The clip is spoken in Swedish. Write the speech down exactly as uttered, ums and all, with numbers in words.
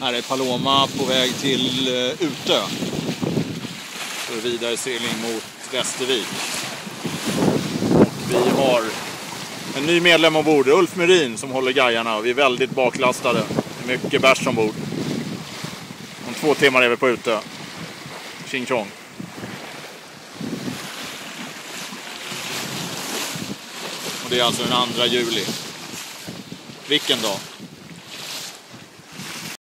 Här är Paloma på väg till Utö. För vidare segling mot Västervik. Och vi har en ny medlem ombord, Ulf Merin, som håller guijarna. Vi är väldigt baklastade. Mycket bärs ombord. Om två timmar är vi på Utö. Tjing tjong. Och det är alltså den andra juli. Vilken dag?